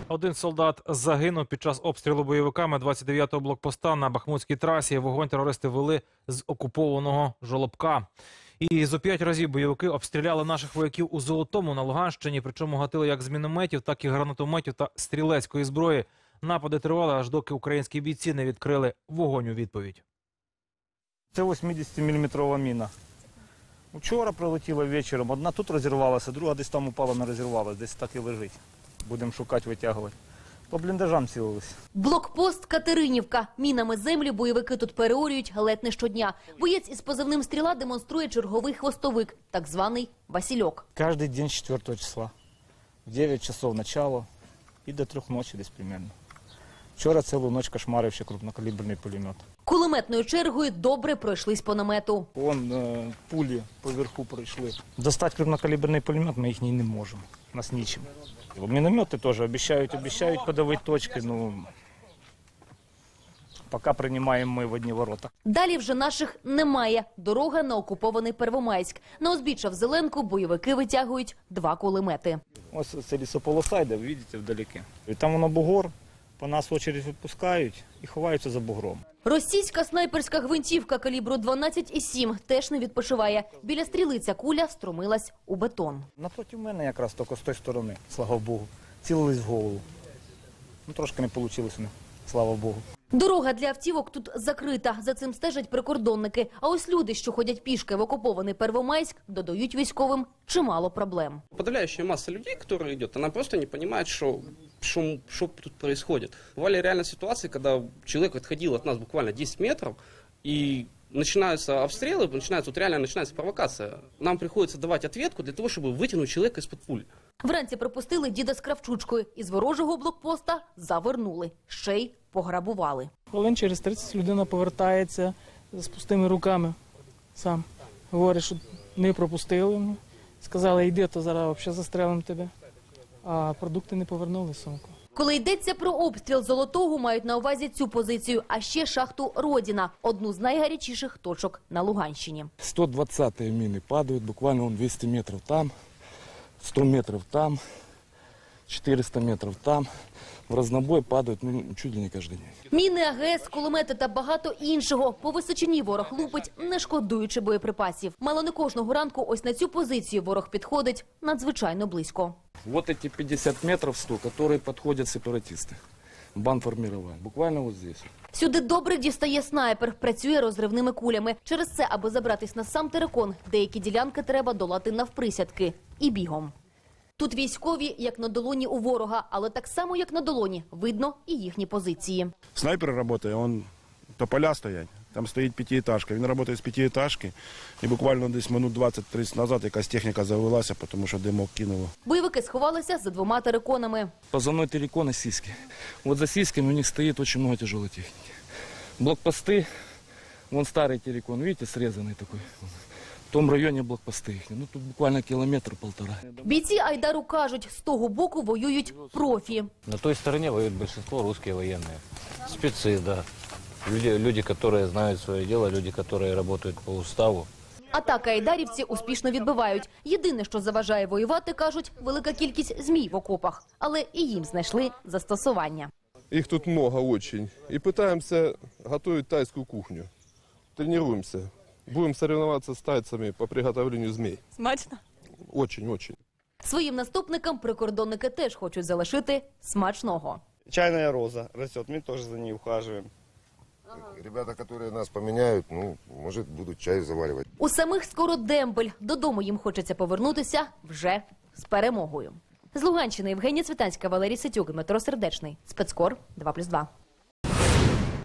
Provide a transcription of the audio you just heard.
Один солдат загинув під час обстрілу бойовиками 29-го блокпоста на Бахмутській трасі. Вогонь терористи вели з окупованого Жолобка. І зо 5 разів бойовики обстріляли наших вояків у Золотому на Луганщині. Причому гатили як з мінометів, так і гранатометів та стрілецької зброї. Напади тривали, аж доки українські бійці не відкрили вогонь у відповідь. Це 80-мм міна. Вчора прилетіла вечором. Одна тут розірвалася, друга десь там упала, не розірвалася. Десь так і лежить. Будемо шукати, витягувати. По бліндажам цілилися. Блокпост Катеринівка. Мінами землі бойовики тут переорюють ледь не щодня. Боєць із позивним «Стріла» демонструє черговий хвостовик, так званий «Васильок». Кожен день 4 числа. В 9 часов начало і до 3 ночі десь примерно. Вчора цілу ніч кошмарив ще крупнокаліберний пулемет. Кулеметною чергою добре пройшлись по намету. Вон пулі поверху пройшли. Достати крупнокаліберний пулемет ми їх не можемо. У нас нічим. Міномети теж обіцяють подавити точки, ну поки приймаємо ми в одні ворота. Далі вже наших немає. Дорога на окупований Первомайськ. На узбіччя в Зеленку бойовики витягують 2 кулемети. Ось це лісополоса йде, ви бачите, вдалеке. І там воно бугор, по нас очередь відпускають і ховаються за бугром. Російська снайперська гвинтівка калібру 12,7 теж не відпочиває. Біля стріли ця куля встромилась у бетон. Напроти мене якраз тільки з тої сторони, слава Богу. Цілились в голову. Ну, трошки не вийшло у них, слава Богу. Дорога для автівок тут закрита. За цим стежать прикордонники. А ось люди, що ходять пішки в окупований Первомайськ, додають військовим чимало проблем. Подавляющая масса людей, которая идет, она просто не понимает, что тут происходит. Бывали реально ситуации, когда человек отходил от нас буквально 10 метров, и начинаются обстрелы, начинается провокация. Нам приходится давать ответку для того, чтобы вытянуть человека из-под пуль. Вранці пропустили діда з кравчучкою. Із ворожого блокпоста завернули. Ще й пограбували. Хвилин через 30 людина повертається з пустими руками. Сам говорить, що не пропустили. Сказали, йди, то зараз взагалі застрелимо тебе. А продукти не повернули сумку. Коли йдеться про обстріл Золотого, мають на увазі цю позицію, а ще шахту Родіна – одну з найгарячіших точок на Луганщині. 120-е мины падают, буквально 200 метров там, 100 метров там, 400 метров там. В разнобой падают чуть ли не кожен день. Міни, АГС, кулемети та багато іншого. По височині ворог лупить, не шкодуючи боєприпасів. Мало не кожного ранку ось на цю позицію ворог підходить надзвичайно близько. Вот эти 50 метров 100, которые подходят сепаратисты. Бандформирование. Буквально вот здесь. Сюди добре дістає снайпер, працює розривними кулями. Через це, аби забратись на сам терикон, деякі ділянки треба долати навприсядки і бігом. Тут військові, як на долоні у ворога, але так само, як на долоні, видно і їхні позиції. Снайпер работает, он тополя стоять. Там стоїть п'ятиэтажка. Він працює з п'ятиэтажки. І буквально десь минут 20-30 назад якась техніка завелася, тому що димок кинуло. Бойовики сховалися за 2 териконами. Позывной террикона сиськи. Вот за сиськами у них стоит очень много тяжелой техники. Блокпосты, вон старый террикон, видите, срезанный такой. В тому районі блокпости їхні. Ну тут буквально 1,5–1,5 кілометра. Бійці Айдару кажуть, з того боку воюють профі. На той стороне воюют большинство русские военные. Спецы, да. Люди, которые знают свое дело, люди, которые работают по уставу. Атаки айдарівці успішно відбивають. Єдине, що заважає воювати, кажуть, велика кількість змій в окопах. Але і їм знайшли застосування. Их тут много очень. И пытаемся готовить тайскую кухню. Тренируемся. Будем соревноваться с тайцами по приготовлению змей. Смачно? Очень-очень. Своїм наступникам прикордонники теж хочуть залишити смачного. Чайная роза растет, мы тоже за ней ухаживаем. Ребята, которые нас поменяют, ну, может, будут чай заваривать. У самих скоро дембель. Додому їм хочеться повернутися вже з перемогою. З Луганщини Євгенія Цвітанська, Валерій Ситюк, Дмитро Сердечний. Спецкор 2+2.